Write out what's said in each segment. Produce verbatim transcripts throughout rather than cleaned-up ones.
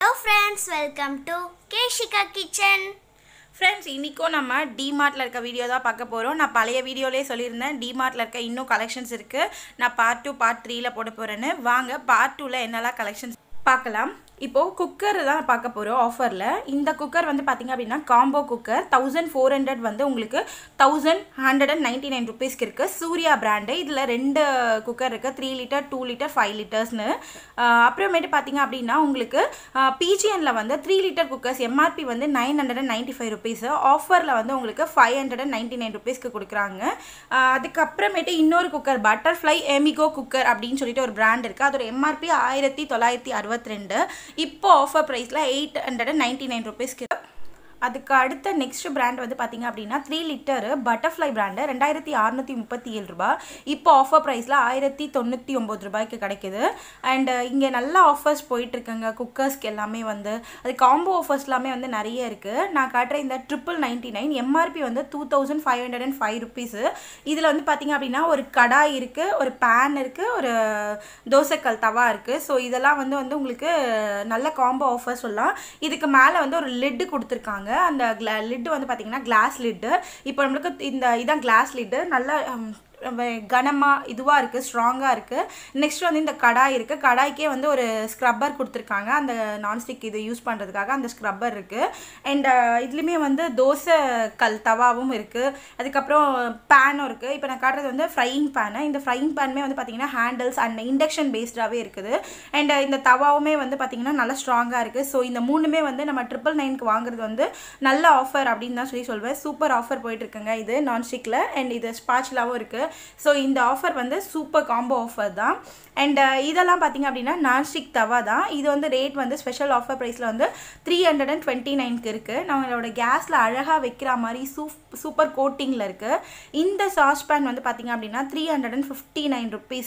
Hello friends, welcome to Keshika Kitchen. Friends, இன்னைக்கு நம்ம டிமார்ட்ல இருக்க வீடியோ தான் பார்க்க போறோம். நான் பழைய வீடியோலயே சொல்லியிருந்தேன் டிமார்ட்ல இருக்க இன்னும் கலெக்ஷன்ஸ் இருக்கு. நான் பார்ட் two பார்ட் three ல போட போறேன்னு. வாங்க பார்ட் two ல என்னெல்லாம் கலெக்ஷன்ஸ் பார்க்கலாம். இப்போ குக்கர் தான் பார்க்க போறோம் ஆஃபர்ல. இந்த குக்கர் வந்து பாத்தீங்க அப்படினா காம்போ குக்கர் fourteen hundred வந்து உங்களுக்கு eleven ninety-nine ரூபாய்க்கு இருக்கு. சூர்யா பிராண்ட். இதுல ரெண்டு குக்கர் இருக்கு. three litre, two litre, five லிட்டர்ஸ்னு. அப்புறமேட்டு பாத்தீங்க அப்படினா உங்களுக்கு பிஜிஎன்ல வந்து three லிட்டர் குக்கர்ஸ் எம்ஆர்பி வந்து nine ninety-five ரூபாய்ஸ். ஆஃபர்ல வந்து உங்களுக்கு five ninety-nine ரூபாய்க்கு கொடுக்கறாங்க. அதுக்கு அப்புறமேட்டு இன்னொரு குக்கர் பட்டர்ஃப்ளை எமிகோ குக்கர் அப்படினு சொல்லிட்டு ஒரு பிராண்ட் இருக்கு. அதோட எம்ஆர்பி nineteen sixty-two. இப்போ ஆஃபர் பிரைஸ்ல eight ninety-nine ரூபாய்க்கு. அதுக்கு அடுத்த நெக்ஸ்ட் பிராண்ட் வந்து பாத்தீங்க அப்படினா three litre butterfly brand sixteen thirty-seven ரூபாய். இப்போ ஆஃபர் பிரைஸ்ல one ninety-nine ரூபாய்க்கு கிடைக்குது. அண்ட் இங்க நல்ல ஆஃபர்ஸ் போயிட்டு இருக்குங்க குக்கர்ஸ்க்கு எல்லாமே வந்து. அது காம்போ ஆஃபர்ஸ் எல்லாமே வந்து நிறைய இருக்கு. நான் காட்ற இந்த triple ninety-nine எம்ஆர்பி வந்து two thousand five hundred five ரூபாய்ஸ். இதுல வந்து பாத்தீங்க அப்படினா ஒரு கடாய் இருக்கு, ஒரு pan இருக்கு, ஒரு தோசைக்கல் தவா இருக்கு. சோ இதெல்லாம் வந்து வந்து உங்களுக்கு நல்ல காம்போ ஆஃபர் சொல்லலாம். இதுக்கு மேல வந்து ஒரு லிட் கொடுத்திருக்காங்க. அந்த லிட் வந்து பாத்தீங்கன்னா கிளாஸ் லிட். இப்போ நமக்கு இந்த இதான் கிளாஸ் லிட். நல்ல கனமா இதுவா இருக்கு, ஸ்ட்ராங்கா இருக்கு. நெக்ஸ்ட் வந்து இந்த கடாய் இருக்கு. கடாய்க்கே வந்து ஒரு ஸ்க்ரப்பர் கொடுத்திருக்காங்க. அந்த நான்ஸ்டிக் இது யூஸ் பண்றதுக்காக அந்த ஸ்க்ரப்பர் இருக்கு. அண்ட் இதுலயுமே வந்து தோசை கல் தவாவும் இருக்கு. அதுக்கு அப்புறம் பேனும் இருக்கு. இப்போ நான் காட்டுறது வந்து ஃப்ரையிங் பேன். இந்த ஃப்ரையிங் பேனுமே வந்து பாத்தீங்கன்னா ஹேண்டில்ஸ் அண்ட் இண்டக்ஷன் பேஸ்டாவே இருக்குது. அண்ட் இந்த தவாவுமே வந்து பாத்தீங்கன்னா நல்ல ஸ்ட்ராங்கா இருக்கு. ஸோ இந்த மூணுமே வந்து நம்ம ட்ரிபிள் நைனுக்கு வாங்குறது வந்து நல்ல ஆஃபர் அப்படின்னு தான் சொல்லி சொல்வேன். சூப்பர் ஆஃபர் போயிட்டு இருக்குங்க இது நான்ஸ்டிக்ல. அண்ட் இது ஸ்பாச்சுலாவும் இருக்கு. ஸோ இந்த ஆஃபர் வந்து சூப்பர் காம்போ ஆஃபர் தான். அண்ட் இதெல்லாம் பார்த்தீங்க அப்படின்னா நான்ஸ்டிக் தவா தான். இது வந்து ரேட் வந்து ஸ்பெஷல் ஆஃபர் ப்ரைஸில் வந்து த்ரீ ஹண்ட்ரட் அண்ட் டுவெண்ட்டி நைனுக்கு இருக்குது. நம்மளோட கேஸில் அழகாக வைக்கிற மாதிரி சூப் சூப்பர் கோட்டிங்கில் இருக்குது. இந்த சாஸ் பேன் வந்து பார்த்தீங்க அப்படின்னா three hundred and fifty nine rupees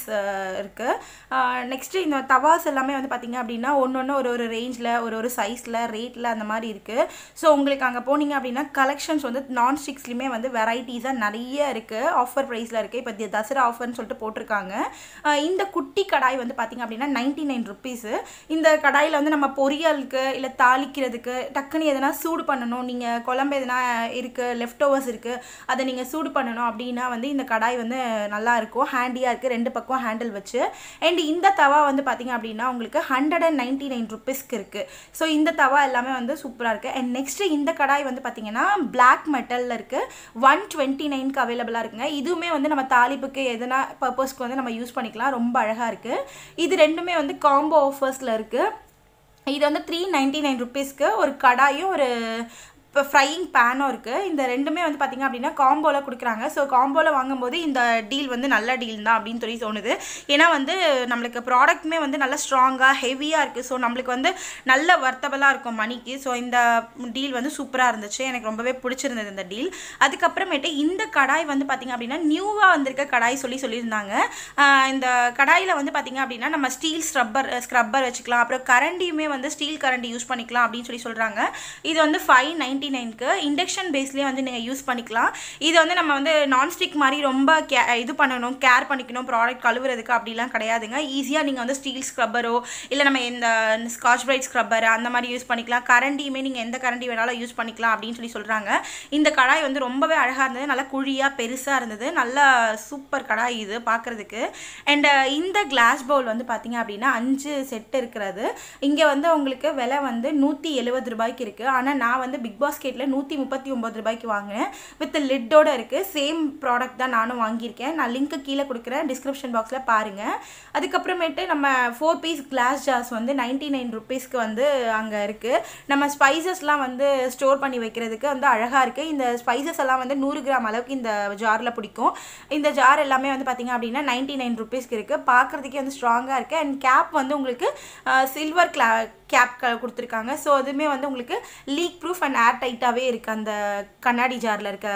இருக்குது. நெக்ஸ்ட்டு இந்த தவாஸ் எல்லாமே வந்து பார்த்தீங்க அப்படின்னா ஒன்று ஒன்று ஒரு ஒரு ரேஞ்சில் ஒரு ஒரு சைஸில் ரேட்டில் அந்த மாதிரி இருக்குது. ஸோ உங்களுக்கு அங்கே போனீங்க அப்படின்னா கலெக்ஷன்ஸ் வந்து நான்ஸ்டிக்ஸ்லையுமே வந்து வெரைட்டிஸாக நிறைய இருக்குது. ஆஃபர் ப்ரைஸில் இருக்குது. இப்போ தசரா ஆஃபர்னு சொல்லிட்டு போட்டிருக்காங்க. இந்த குட்டி கடாய் வந்து பாத்தீங்க அப்படின்னா நைன்டி நைன் ருபீஸ். இந்த கடாயில் வந்து நம்ம பொரியலுக்கு இல்லை தாளிக்கிறதுக்கு டக்குன்னு எதனா சூடு பண்ணணும், நீங்கள் குழம்பு எதனா இருக்குது லெஃப்ட் ஓவர்ஸ் இருக்குது அதை நீங்கள் சூடு பண்ணணும் அப்படின்னா வந்து இந்த கடாய் வந்து நல்லா இருக்கும், ஹேண்டியாக இருக்குது, ரெண்டு பக்கம் ஹேண்டில் வச்சு. அண்ட் இந்த தவா வந்து பார்த்தீங்க அப்படின்னா உங்களுக்கு ஹண்ட்ரட் அண்ட் நைன்டி நைன் ருபீஸ்க்கு இருக்குது. ஸோ இந்த தவா எல்லாமே வந்து சூப்பராக இருக்குது. அண்ட் நெக்ஸ்ட்டு இந்த கடாய் வந்து பார்த்தீங்கன்னா பிளாக் மெட்டலில் இருக்குது. ஒன் டுவெண்ட்டி நைனுக்கு அவைலபிளாக இருக்குங்க. இதுவுமே வந்து நம்ம தாளிப்புக்கு எதனா பர்பஸ்க்கு வந்து நம்ம யூஸ் பண்ணிக்கலாம். ரொம்ப அழகாக இருக்குது. இது ரெண்டுமே வந்து காம்போ ஆஃபர்ஸில் இருக்குது. இது வந்து த்ரீ நைன்டி நைன் ருபீஸ்க்கு ஒரு கடாயும் ஒரு இப்போ ஃப்ரையிங் பேனும் இருக்குது. இந்த ரெண்டுமே வந்து பார்த்திங்க அப்படின்னா காம்போவில் கொடுக்குறாங்க. ஸோ காம்போவில் வாங்கும்போது இந்த டீல் வந்து நல்ல டீல் தான் அப்படின்னு சொல்லி தோணுது. ஏன்னா வந்து நம்மளுக்கு ப்ராடக்ட்டுமே வந்து நல்லா ஸ்ட்ராங்காக ஹெவியாக இருக்குது. ஸோ நம்மளுக்கு வந்து நல்ல வர்த்தபலாக இருக்கும் மணிக்கு. ஸோ இந்த டீல் வந்து சூப்பராக இருந்துச்சு, எனக்கு ரொம்பவே பிடிச்சிருந்தது இந்த டீல். அதுக்கப்புறமேட்டு இந்த கடாய் வந்து பார்த்திங்க அப்படின்னா நியூவாக வந்திருக்க கடாய் சொல்லி சொல்லியிருந்தாங்க. இந்த கடாயில் வந்து பார்த்திங்க அப்படின்னா நம்ம ஸ்டீல் ஸ்க்ரப்பர் ஸ்க்ரப்பர் வச்சுக்கலாம். அப்புறம் கரண்டியுமே வந்து ஸ்டீல் கரண்டி யூஸ் பண்ணிக்கலாம் அப்படின்னு சொல்லி சொல்கிறாங்க. இது வந்து ஃபைவ் நைன்டி நைனுக்கு இண்டக்ஷன் பேஸ்லேயே வந்து நீங்கள் யூஸ் பண்ணிக்கலாம். இது வந்து நம்ம வந்து நான்ஸ்டிக் மாதிரி ரொம்ப கே இது பண்ணணும், கேர் பண்ணிக்கணும் ப்ராடக்ட் கழுவுறதுக்கு அப்படிலாம் கிடையாதுங்க. ஈஸியாக நீங்கள் வந்து ஸ்டீல் ஸ்க்ரப்பரோ இல்லை நம்ம இந்த ஸ்காட்ச் பிரைட் ஸ்க்ரப்பர் அந்த மாதிரி யூஸ் பண்ணிக்கலாம். கரண்டியுமே நீங்கள் எந்த கரண்டி வேணாலும் யூஸ் பண்ணிக்கலாம் அப்படின்னு சொல்லி சொல்கிறாங்க. இந்த கடாய் வந்து ரொம்பவே அழகாக இருந்தது, நல்லா குழியாக பெருசாக இருந்தது, நல்லா சூப்பர் கடாய் இது பார்க்குறதுக்கு. அண்ட் இந்த கிளாஸ் பவுல் வந்து பார்த்தீங்க அப்படின்னா அஞ்சு செட் இருக்கிறது. இங்கே வந்து உங்களுக்கு விலை வந்து நூற்றி எழுபது ரூபாய்க்கு இருக்குது. ஆனால் நான் வந்து பிக் பாஸ் கேட்டில் நூற்றி முப்பத்தி ஒம்பது ரூபாய்க்கு வாங்கினேன். வித் லிட்டோட இருக்குது. சேம் ப்ராடக்ட் தான் நானும் வாங்கியிருக்கேன். நான் லிங்க்கு கீழே கொடுக்குறேன், டிஸ்கிரிப்ஷன் பாக்ஸில் பாருங்கள். அதுக்கப்புறமேட்டு நம்ம ஃபோர் பீஸ் கிளாஸ் ஜார்ஸ் வந்து நைன்டி நைன் ருபீஸ்க்கு வந்து அங்கே இருக்குது. நம்ம ஸ்பைசஸ்லாம் வந்து ஸ்டோர் பண்ணி வைக்கிறதுக்கு வந்து அழகாக இருக்குது. இந்த ஸ்பைசஸ் எல்லாம் வந்து நூறு கிராம் அளவுக்கு இந்த ஜாரில் பிடிக்கும். இந்த ஜார் எல்லாமே வந்து பார்த்திங்க அப்படின்னா நைன்டி நைன் ருபீஸ்க்கு இருக்குது. பார்க்குறதுக்கே வந்து ஸ்ட்ராங்காக இருக்குது. அண்ட் கேப் வந்து உங்களுக்கு சில்வர் கிளா கேப் கொடுத்துருக்காங்க. ஸோ அதுவுமே வந்து உங்களுக்கு லீக் ப்ரூஃப் அண்ட் ஏர் டைட்டாகவே இருக்குது அந்த கண்ணாடி ஜாரில் இருக்க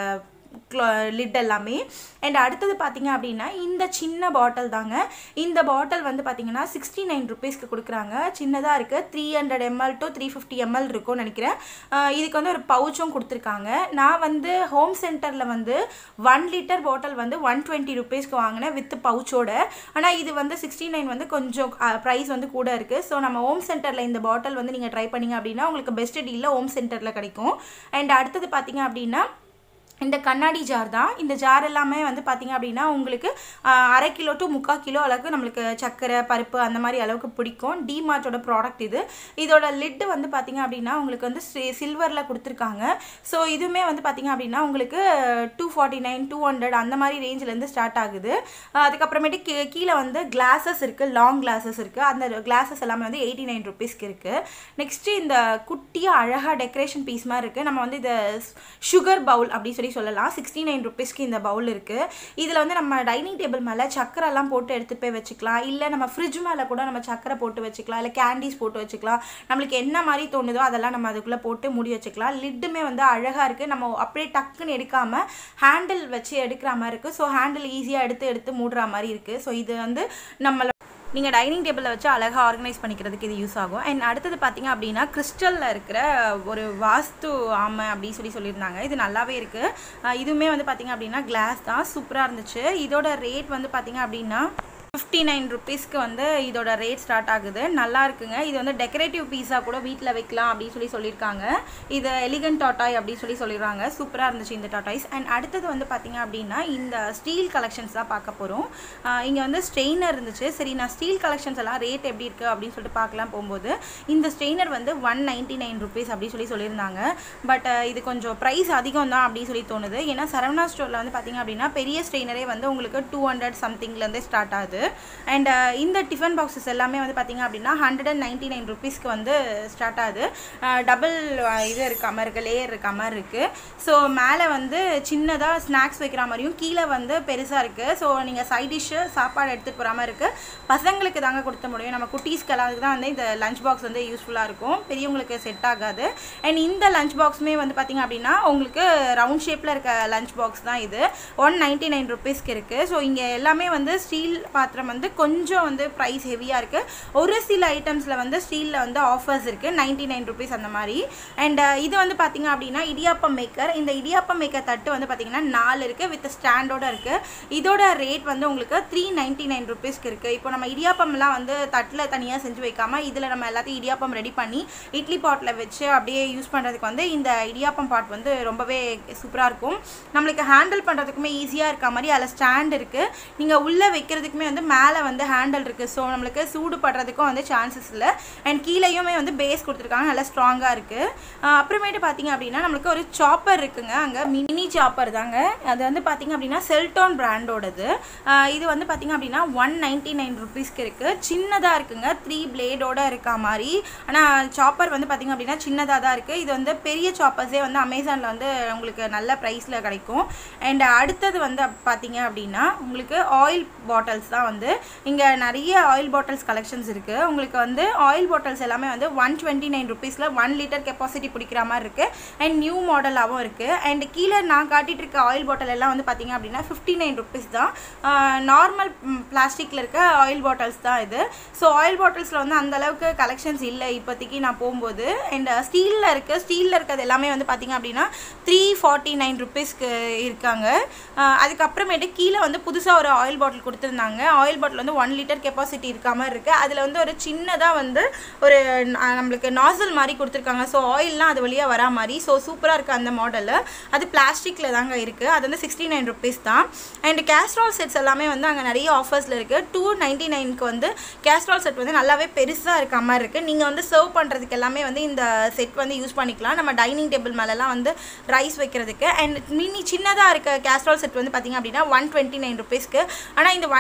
லிட் எல்லாமே. அண்ட் அடுத்தது பார்த்தீங்க அப்படின்னா இந்த சின்ன பாட்டில் தாங்க. இந்த பாட்டில் வந்து பார்த்தீங்கன்னா சிக்ஸ்டி நைன் ருபீஸ்க்கு கொடுக்குறாங்க. சின்னதாக இருக்குது, three hundred ml to three fifty ml இருக்கும்னு நினைக்கிறேன். இதுக்கு வந்து ஒரு பவுச்சும் கொடுத்துருக்காங்க. நான் வந்து ஹோம் சென்டரில் வந்து ஒன் லிட்டர் பாட்டில் வந்து ஒன் டுவெண்ட்டி ருபீஸ்க்கு வாங்கினேன் வித் பவுச்சோட. ஆனால் இது வந்து சிக்ஸ்டி நைன் வந்து கொஞ்சம் ப்ரைஸ் வந்து கூட இருக்குது. ஸோ நம்ம ஹோம் சென்டரில் இந்த பாட்டில் வந்து நீங்கள் ட்ரை பண்ணிங்க அப்படின்னா உங்களுக்கு பெஸ்ட் டீலில் ஹோம் சென்டரில் கிடைக்கும். அண்ட் அடுத்தது பார்த்தீங்க அப்படின்னா இந்த கண்ணாடி ஜார் தான். இந்த ஜார் எல்லாமே வந்து பார்த்திங்க அப்படின்னா உங்களுக்கு அரை கிலோ டு முக்கால் கிலோ அளவுக்கு நம்மளுக்கு சர்க்கரை பருப்பு அந்த மாதிரி அளவுக்கு பிடிக்கும். டிமார்ட்டோட ப்ராடக்ட் இது. இதோட லிட்டு வந்து பார்த்திங்க அப்படின்னா உங்களுக்கு வந்து சில்வரில் கொடுத்துருக்காங்க. ஸோ இதுவுமே வந்து பார்த்திங்க அப்படின்னா உங்களுக்கு two forty nine two hundred அந்த மாதிரி ரேஞ்சிலேருந்து ஸ்டார்ட் ஆகுது. அதுக்கப்புறமேட்டு கீ கீழே வந்து கிளாஸஸ் இருக்குது, லாங் கிளாஸஸ் இருக்குது. அந்த கிளாஸஸ் எல்லாமே வந்து எயிட்டி நைன் ருபீஸ்க்கு இருக்குது. நெக்ஸ்ட்டு இந்த குட்டியாக அழகாக டெக்கரேஷன் பீஸ் மாதிரி இருக்குது. நம்ம வந்து இதை சுகர் பவுல் அப்படி சொல்லி சொல்லலாம். சிக்ஸ்டி நைன் ருபீஸ்க்கு இந்த பவுல் இருக்குது. இதில் வந்து நம்ம டைனிங் டேபிள் மேலே சக்கரைலாம் போட்டு எடுத்துகிட்டு போய் வச்சுக்கலாம். இல்லை நம்ம ஃப்ரிட்ஜ் மேலே கூட நம்ம சக்கரை போட்டு வச்சுக்கலாம், இல்லை கேண்டீஸ் போட்டு வச்சுக்கலாம். நம்மளுக்கு என்ன மாதிரி தோணுதோ அதெல்லாம் நம்ம அதுக்குள்ளே போட்டு மூடி வச்சுக்கலாம். லிட்டுமே வந்து அழகாக இருக்குது. நம்ம அப்படியே டக்குன்னு எடுக்காமல் ஹேண்டில் வச்சு எடுக்கிற மாதிரி இருக்குது. ஸோ ஹேண்டில் ஈஸியாக எடுத்து எடுத்து மூடுற மாதிரி இருக்குது. ஸோ இது வந்து நம்மளோட நீங்கள் டைனிங் டேபிளில் வச்சு அழகாக ஆர்கனைஸ் பண்ணிக்கிறதுக்கு இது யூஸ் ஆகும். அண்ட் அடுத்தது பார்த்திங்க அப்படின்னா கிறிஸ்டலில் இருக்கிற ஒரு வாஸ்து ஆமை அப்படின்னு சொல்லி சொல்லியிருந்தாங்க. இது நல்லாவே இருக்குது. இதுவுமே வந்து பார்த்திங்க அப்படின்னா கிளாஸ் தான், சூப்பராக இருந்துச்சு. இதோட ரேட் வந்து பார்த்திங்க அப்படின்னா ஃபிஃப்டி நைன் ருபீஸ்க்கு வந்து இதோட ரேட் ஸ்டார்ட் ஆகுது. நல்லா இருக்குங்க. இது வந்து டெக்கரேட்டிவ் பீஸாக கூட வீட்டில் வைக்கலாம் அப்படின்னு சொல்லி சொல்லியிருக்காங்க. இது எலிகன்ட் டாட்டாய் அப்படின்னு சொல்லி சொல்லிடுறாங்க. சூப்பராக இருந்துச்சு இந்த டாட்டாய்ஸ். அண்ட் அடுத்தது வந்து பார்த்திங்க அப்படின்னா இந்த ஸ்டீல் கலெக்ஷன்ஸ் தான் பார்க்க போகிறோம். இங்கே வந்து ஸ்ட்ரெயினர் இருந்துச்சு. சரி, நான் ஸ்டீல் கலெக்ஷன்ஸ் எல்லாம் ரேட் எப்படி இருக்குது அப்படின்னு சொல்லிட்டு பார்க்கலாம் போகும்போது இந்த ஸ்ட்ரெயினர் வந்து ஒன் நைன்ட்டி நைன் ருபீஸ் அப்படின்னு சொல்லி சொல்லியிருந்தாங்க. பட் இது கொஞ்சம் ப்ரைஸ் அதிகம் தான் அப்படின்னு சொல்லி தோணுது. ஏன்னா சரவணா ஸ்டோரில் வந்து பார்த்திங்க அப்படின்னா பெரிய ஸ்ட்ரெயினரே வந்து உங்களுக்கு டூ ஹண்ட்ரட் சம்திங்லேருந்தே ஸ்டார்ட் ஆகுது. அண்ட் இந்த டிஃபன் பாக்ஸஸ் எல்லாமே வந்து பார்த்திங்க அப்படின்னா ஹண்ட்ரட் அண்ட் நைன்ட்டி நைன் ருபீஸ்க்கு வந்து ஸ்டார்ட் ஆகுது. டபுள் இது இருக்க மாதிரி இருக்குது, லேயர் இருக்க மாதிரி இருக்குது. ஸோ மேலே வந்து சின்னதாக ஸ்நாக்ஸ் வைக்கிற மாதிரியும் கீழே வந்து பெருசாக இருக்குது. ஸோ நீங்கள் சைட் டிஷ்ஷு சாப்பாடு எடுத்துகிட்டு போகிற மாதிரி இருக்குது. பசங்களுக்கு தாங்க கொடுத்த முடியும். நம்ம குட்டீஸ்க்கு எல்லாத்துக்கு தான் வந்து இந்த லஞ்ச் பாக்ஸ் வந்து யூஸ்ஃபுல்லாக இருக்கும். பெரியவங்களுக்கு செட் ஆகாது. அண்ட் இந்த லஞ்ச் பாக்ஸுமே வந்து பார்த்திங்க அப்படின்னா உங்களுக்கு ரவுண்ட் ஷேப்பில் இருக்க லஞ்ச் பாக்ஸ் தான் இது. ஒன் நைன்ட்டி நைன் ருபீஸ்க்கு இருக்குது. ஸோ இங்கே எல்லாமே வந்து ஸ்டீல் பாத்திரம் வந்து கொஞ்சம் வந்து ப்ரைஸ் ஹெவியாக இருக்குது. ஒரு சில ஐட்டம்ஸில் வந்து ஸ்டீலில் வந்து ஆஃபர்ஸ் இருக்குது, நைன்ட்டி நைன் ருபீஸ் அந்த மாதிரி. அண்ட் இது வந்து பார்த்திங்க அப்படின்னா இடியாப்பம் மேக்கர். இந்த இடியாப்பம் மேக்கர் தட்டு வந்து பார்த்திங்கன்னா நாலு இருக்குது, வித் ஸ்டாண்டோட இருக்குது. இதோட ரேட் வந்து உங்களுக்கு த்ரீ நைன்ட்டி நைன் ருபீஸ்க்கு இருக்குது. இப்போ நம்ம இடியாப்பம்லாம் வந்து தட்டில் தனியாக செஞ்சு வைக்காமல் இதில் நம்ம எல்லாத்தையும் இடியாப்பம் ரெடி பண்ணி இட்லி பாட்டில் வச்சு அப்படியே யூஸ் பண்ணுறதுக்கு வந்து இந்த இடியாப்பம் பாட் வந்து ரொம்பவே சூப்பராக இருக்கும். நம்மளுக்கு ஹேண்டில் பண்ணுறதுக்குமே ஈஸியாக இருக்க மாதிரி அதில் ஸ்டாண்ட் இருக்குது. நீங்கள் உள்ளே வைக்கிறதுக்குமே வந்து மேலே வந்து ஹேண்டில் இருக்குது. ஸோ நம்மளுக்கு சூடு படுறதுக்கும் வந்து சான்சஸ் இல்லை. அண்ட் கீழேயுமே வந்து பேஸ் கொடுத்துருக்காங்க, நல்லா ஸ்ட்ராங்காக இருக்குது. அப்புறமேட்டு பார்த்திங்க அப்படின்னா நம்மளுக்கு ஒரு சாப்பர் இருக்குங்க. அங்கே மினி சாப்பர் தாங்க. அது வந்து பார்த்திங்க அப்படின்னா செல்டோன் பிராண்டோடது. இது வந்து பார்த்திங்க அப்படின்னா ஒன் நைன்ட்டி நைன் ருபீஸ்க்கு இருக்குது. சின்னதாக இருக்குங்க, த்ரீ பிளேடோடு இருக்கா மாதிரி. ஆனால் சாப்பர் வந்து பார்த்திங்க அப்படின்னா சின்னதாக தான் இருக்குது. இது வந்து பெரிய சாப்பர்ஸே வந்து அமேசானில் வந்து உங்களுக்கு நல்ல ப்ரைஸில் கிடைக்கும். அண்ட் அடுத்தது வந்து பார்த்திங்க அப்படின்னா உங்களுக்கு ஆயில் பாட்டில்ஸ் தான் வந்து இங்கே நிறைய ஆயில் பாட்டில்ஸ் கலெக்ஷன்ஸ் இருக்குது. உங்களுக்கு வந்து ஆயில் பாட்டில்ஸ் எல்லாமே வந்து ஒன் டுவெண்ட்டி நைன் ருபீஸில் ஒன் லிட்டர் கெப்பாசிட்டி பிடிக்கிற மாதிரி இருக்குது. அண்ட் நியூ மாடலாகவும் இருக்குது. அண்ட் கீழே நான் காட்டிகிட்டு இருக்க ஆயில் பாட்டில் எல்லாம் வந்து பார்த்திங்க அப்படின்னா ஃபிஃப்டி நைன் ருபீஸ் தான். நார்மல் பிளாஸ்டிக்கில் இருக்க ஆயில் பாட்டில்ஸ் தான் இது. ஸோ ஆயில் பாட்டில்ஸில் வந்து அந்தளவுக்கு கலெக்ஷன்ஸ் இல்லை இப்போதைக்கு நான் போகும்போது. அண்ட் ஸ்டீலில் இருக்குது. ஸ்டீலில் இருக்கிறது எல்லாமே வந்து பார்த்திங்க அப்படின்னா த்ரீ ஃபார்ட்டி நைன் ருபீஸ்க்கு இருக்காங்க. அதுக்கப்புறமேட்டு கீழே வந்து புதுசாக ஒரு ஆயில் பாட்டில் கொடுத்துருந்தாங்க. ஆயில் பாட்டில் வந்து ஒன் லிட்டர் கெப்பாசிட்டி இருக்க மாதிரி இருக்குது. அதில் வந்து ஒரு சின்னதாக வந்து ஒரு நம்மளுக்கு நாசல் மாதிரி கொடுத்துருக்காங்க. ஸோ ஆயில்லாம் அது வழியாக வரா மாதிரி. ஸோ சூப்பராக இருக்குது அந்த மாடலு. அது பிளாஸ்டிக்கில் தாங்க இருக்குது. அது வந்து சிக்ஸ்டி நைன் ருபீஸ் தான். அண்ட் கேஸ்ட்ரால் செட்ஸ் எல்லாமே வந்து அங்கே நிறைய ஆஃபர்ஸில் இருக்குது. டூ நைன்ட்டி நைனுக்கு வந்து கேஸ்ட்ரால் செட் வந்து நல்லாவே பெருசாக இருக்க மாதிரி இருக்குது. நீங்கள் வந்து சர்வ் பண்ணுறதுக்கு எல்லாமே வந்து இந்த செட் வந்து யூஸ் பண்ணிக்கலாம். நம்ம டைனிங் டேபிள் மேலெலாம் வந்து ரைஸ் வைக்கிறதுக்கு. அண்ட் மினி சின்னதாக இருக்க கேஸ்ட்ரால் செட் வந்து பார்த்திங்க அப்படின்னா ஒன் டுவெண்ட்டி நைன் ருபீஸ்க்கு. ஆனால் இந்த one twenty nine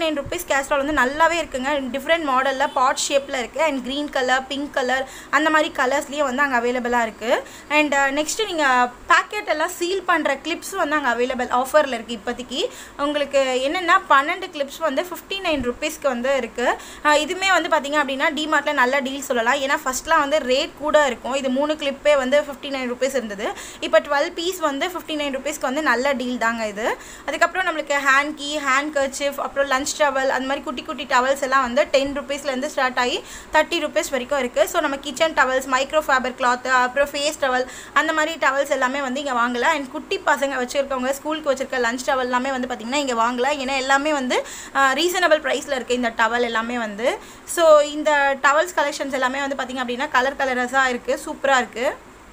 nine rupees casserole வந்து நல்லாவே இருக்குங்க. டிஃப்ரெண்ட் மாடலில் பாட் ஷேப்பில் இருக்குது and green colour, pink colour அந்த மாதிரி கலர்ஸ்லேயே வந்து அங்கே அவைலபிளாக இருக்குது. அண்ட் நெக்ஸ்ட்டு நீங்கள் பேக்கெட் எல்லாம் சீல் பண்ணுற கிளிப்ஸ் வந்து அங்கே அவைலபிள் ஆஃபரில் இருக்குது. இப்போதைக்கு உங்களுக்கு என்னென்னா பன்னெண்டு கிளிப்ஸ் வந்து ஃபிஃப்டி நைன் ருபீஸ்க்கு வந்து இருக்குது. இதுவுமே வந்து பார்த்திங்க அப்படின்னா டிமார்ட்டில் நல்ல டீல் சொல்லலாம். ஏன்னா ஃபஸ்ட்லாம் வந்து ரேட் கூட இருக்கும். இது மூணு கிளிப்பே வந்து ஃபிஃப்டி நைன் ருபீஸ் இருந்தது. இப்போ டுவெல் பீஸ் வந்து ஃபிஃப்டி நைன் ருபீஸ்க்கு வந்து நல்ல டீல் தாங்க இது. அதுக்கப்புறம் நம்மளுக்கு ஹேண்ட் கீ, ஹேண்ட் கர்ச்சிஃப், அப்புறம் லஞ்ச் டவல் அந்த மாதிரி குட்டி குட்டி டவல்ஸ் எல்லாம் வந்து டென் ருபீஸ்லேருந்து ஸ்டார்ட் ஆகி தேர்ட்டி ருபீஸ் வரைக்கும் இருக்குது. ஸோ நம்ம kitchen towels, micro fibre cloth, அப்புறம் ஃபேஸ் டவல் அந்த மாதிரி டவல்ஸ் எல்லாமே வந்து இங்கே வாங்கலாம். அண்ட் குட்டி பசங்க வச்சுருக்கவங்க ஸ்கூலுக்கு வச்சுருக்க லஞ்ச் டவல் எல்லாமே வந்து பார்த்திங்கன்னா இங்கே வாங்கலாம். ஏன்னா எல்லாமே வந்து ரீசனபிள் ப்ரைஸில் இருக்குது இந்த டவல் எல்லாமே வந்து. ஸோ இந்த டவல்ஸ் கலெக்ஷன்ஸ் எல்லாமே வந்து பார்த்திங்க அப்படின்னா கலர் கலர்ஸாக இருக்குது, சூப்பராக இருக்குது.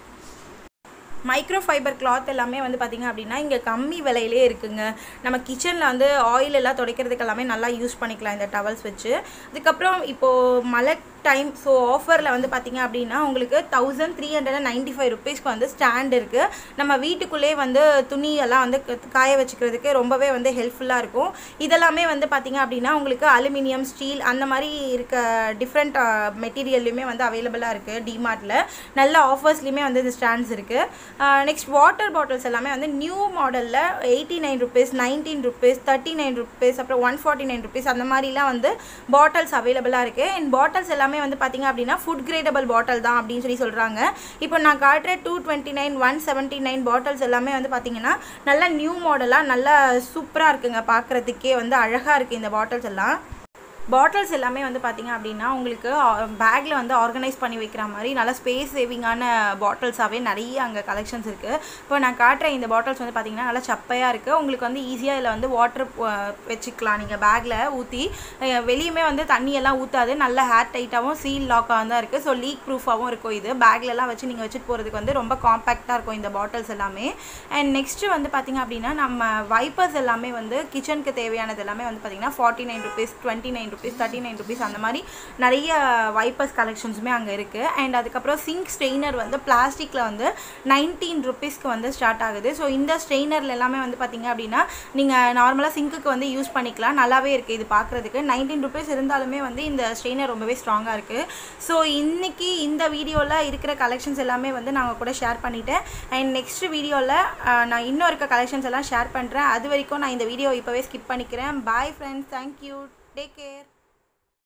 மைக்ரோ ஃபைபர் கிளாத் எல்லாமே வந்து பார்த்திங்க அப்படின்னா இங்கே கம்மி விலையிலே இருக்குங்க. நம்ம கிச்சனில் வந்து ஆயில் எல்லாம் துடைக்கிறதுக்கு எல்லாமே நல்லா யூஸ் பண்ணிக்கலாம் இந்த டவல்ஸ் வச்சு. அதுக்கப்புறம் இப்போது மழை டைம், ஸோ ஆஃபரில் வந்து பார்த்திங்க அப்படின்னா உங்களுக்கு thousand three hundred and ninety five ருபீஸ்க்கு வந்து ஸ்டாண்ட் இருக்குது. நம்ம வீட்டுக்குள்ளேயே வந்து துணியெல்லாம் வந்து காய வச்சுக்கிறதுக்கு ரொம்பவே வந்து ஹெல்ப்ஃபுல்லாக இருக்கும். இதெல்லாமே வந்து பார்த்திங்க அப்படின்னா உங்களுக்கு அலுமினியம், ஸ்டீல் அந்த மாதிரி இருக்க டிஃப்ரெண்ட் மெட்டீரியல்லையுமே வந்து அவைலபிளாக இருக்குது டிமார்ட்டில். நல்ல ஆஃபர்ஸ்லையுமே வந்து இந்த ஸ்டாண்ட்ஸ் இருக்குது. நெக்ஸ்ட் வாட்டர் பாட்டில்ஸ் எல்லாமே வந்து நியூ மாடலில் eighty nine rupees, nineteen rupees, thirty nine rupees, அப்புறம் ஒன் ஃபார்ட்டி நைன் ருபீஸ் அந்த மாதிரிலாம் வந்து பாட்டில்ஸ் அவைலபிளாக இருக்குது. அண்ட் பாட்டில்ஸ் எல்லாமே வந்து பார்த்திங்க அப்படின்னா ஃபுட் கிரேடபிள் பாட்டில் தான் அப்படின்னு சொல்லி சொல்கிறாங்க. இப்போ நான் காட்டுற two twenty nine one seventy nine bottles எல்லாமே வந்து பார்த்திங்கன்னா நல்லா நியூ மாடலாக நல்லா சூப்பராக இருக்குங்க. பார்க்குறதுக்கே வந்து அழகாக இருக்குது இந்த பாட்டில்ஸ் எல்லாம். பாட்டில்ஸ் எல்லாமே வந்து பார்த்திங்க அப்படின்னா உங்களுக்கு பேக்கில் வந்து ஆர்கனைஸ் பண்ணி வைக்கிற மாதிரி நல்லா ஸ்பேஸ் சேவிங்கான பாட்டில்ஸாகவே நிறைய அங்கே கலெக்ஷன்ஸ் இருக்குது. இப்போ நான் காட்டுற இந்த பாட்டில்ஸ் வந்து பார்த்திங்கன்னா நல்லா சப்பையாக இருக்குது. உங்களுக்கு வந்து ஈஸியாக இதில் வந்து வாட்டர் வச்சுக்கலாம். நீங்கள் பேக்கில் ஊற்றி வெளியுமே வந்து தண்ணியெல்லாம் ஊற்றாது. நல்ல ஹேர் டைட்டாகவும் சீல் லாக்காக தான் இருக்குது. ஸோ லீக் ப்ரூஃபாகவும் இருக்கும். இது பேக்லலாம் வச்சு நீங்கள் வச்சுட்டு போகிறதுக்கு வந்து ரொம்ப காம்பேக்டாக இருக்கும் இந்த பாட்டில்ஸ் எல்லாமே. அண்ட் நெக்ஸ்ட்டு வந்து பார்த்திங்க அப்படின்னா நம்ம வைப்பர்ஸ் எல்லாமே வந்து கிச்சனுக்கு தேவையானது எல்லாமே வந்து பார்த்திங்கன்னா forty nine rupees, twenty nine rupees, thirty nine rupees அந்த மாதிரி நிறைய வைப்பர்ஸ் கலெக்ஷன்ஸுமே அங்கே இருக்குது. அண்ட் அதுக்கப்புறம் சிங்க் ஸ்ட்ரெயினர் வந்து பிளாஸ்டிக்கில் வந்து நைன்டீன் ருபீஸ்க்கு வந்து ஸ்டார்ட் ஆகுது. ஸோ இந்த ஸ்ட்ரெயினரில் எல்லாமே வந்து பார்த்திங்க அப்படின்னா நீங்கள் நார்மலாக சிங்க்குக்கு வந்து யூஸ் பண்ணிக்கலாம். நல்லாவே இருக்குது இது பார்க்குறதுக்கு. நைன்டீன் ருபீஸ் இருந்தாலுமே வந்து இந்த ஸ்ட்ரெயினர் ரொம்பவே ஸ்ட்ராங்காக இருக்குது. ஸோ இன்றைக்கி இந்த வீடியோவில் இருக்கிற கலெக்ஷன்ஸ் எல்லாமே வந்து நாங்கள் கூட ஷேர் பண்ணிவிட்டேன். அண்ட் நெக்ஸ்ட் வீடியோவில் நான் இன்னும் இருக்க கலெக்ஷன்ஸ் எல்லாம் ஷேர் பண்ணுறேன். அது வரைக்கும் நான் இந்த வீடியோ இப்போவே ஸ்கிப் பண்ணிக்கிறேன். Bye friends, thank you, take care.